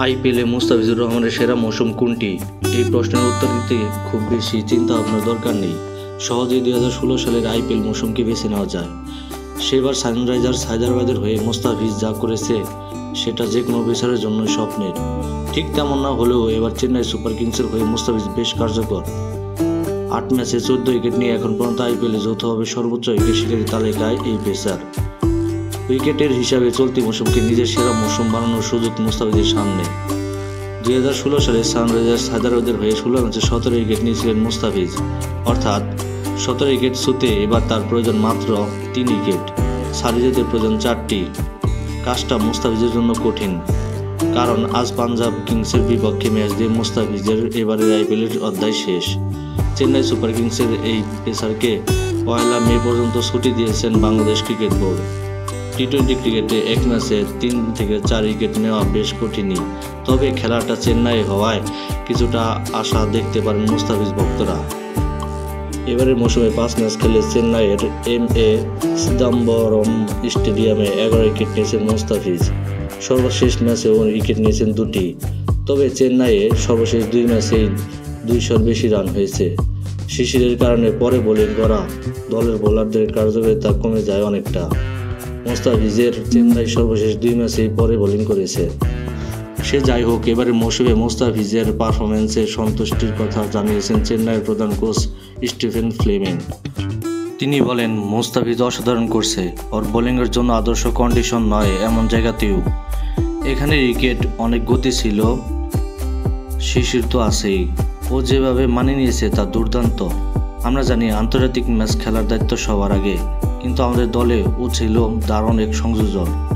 আইপিএলে মুস্তাফিজুর রহমানের সেরা মৌসুম কোনটি? এই প্রশ্নের উত্তর দিতে খুব বেশি চিন্তা ভাবনার দরকার নেই। সহজেই 2016 সালের আইপিএল মৌসুমকে বেছে নেওয়া যায়। সেবার সানরাইজার্স হায়দ্রাবাদের হয়ে মুস্তাফিজ যা করেছে সেটা যে কোনো বিচারের জন্য স্বপ্নের। ঠিক তেমন না হলেও এবার চেন্নাই সুপার কিংসের হয়ে মুস্তাফিজ বেশ কার্যকর। 8 ম্যাচে 14 উইকেট নিয়ে এখন পর্যন্ত আইপিএলে যৌথভাবে সর্বোচ্চ উইকেট শিকারী তালিকায় এই পেসার। উইকেটের হিসাবে চলতি মৌসুমকে নিজের সেরা মৌসুম বানানোর সুযোগ মুস্তাফিজের সামনে। 2016 সালে সানরাইজার্স হায়দ্রাবাদের হয়ে 16 ম্যাচে 17 উইকেট নিয়েছিলেন মুস্তাফিজ। অর্থাৎ 17 উইকেট ছুঁতে এবার তার প্রয়োজন মাত্র 3 উইকেট, ছাড়িয়ে যেতে প্রয়োজন 4টি। কাজটা মুস্তাফিজের জন্য কঠিন, কারণ আজ পাঞ্জাব কিংসের বিপক্ষে ম্যাচ দিয়ে মুস্তাফিজের এবারের আইপিএলের অধ্যায় শেষ। চেন্নাই সুপার কিংসের এই পেসারকে 1 মে পর্যন্ত ছুটি দিয়েছেন বাংলাদেশ ক্রিকেট বোর্ড। টি-20 ক্রিকেটে এক ম্যাচে 3 থেকে 4 উইকেট নেওয়া বেশ কঠিনই, তবে খেলাটা চেন্নাই হওয়ায় কিছুটা আশা দেখতে পারেন মুস্তাফিজ ভক্তরা। এবারের মৌসুমে 5 ম্যাচ খেলে চেন্নাইয়ের এম.এ. চিদাম্বরম স্টেডিয়ামে 11 উইকেট নিয়েছেন মুস্তাফিজ। সর্বশেষ ম্যাচেও উইকেট নিয়েছেন 2টি। তবে চেন্নাইয়ে সর্বশেষ 2 ম্যাচেই 200-র বেশি রান হয়েছে। শিশিরের কারণে পরে বোলিং করা দলের বোলারদের কার্যকারিতা কমে যায় অনেকটা। মুস্তাফিজের চেন্নাই সর্বশেষ 2 ম্যাচেই পরে বোলিং করেছে। সে যাই হোক, এবারের মৌসুমে মুস্তাফিজের পারফরম্যান্সে সন্তুষ্টির কথা জানিয়েছেন চেন্নাইয়ের প্রধান কোচ স্টিফেন ফ্লেমিং। তিনি বলেন, মুস্তাফিজ অসাধারণ করছে। ওর বোলিংয়ের জন্য আদর্শ কন্ডিশন নয় এমন জায়গাতেও। এখানে উইকেট অনেক গতি ছিল, শিশির তো আছেই। ও যেভাবে মানিয়ে নিয়েছে তা দুর্দান্ত। আমরা জানি আন্তর্জাতিক ম্যাচ খেলার দায়িত্ব সবার আগে, কিন্তু আমাদের দলে ও ছিল দারুণ এক সংযোজন।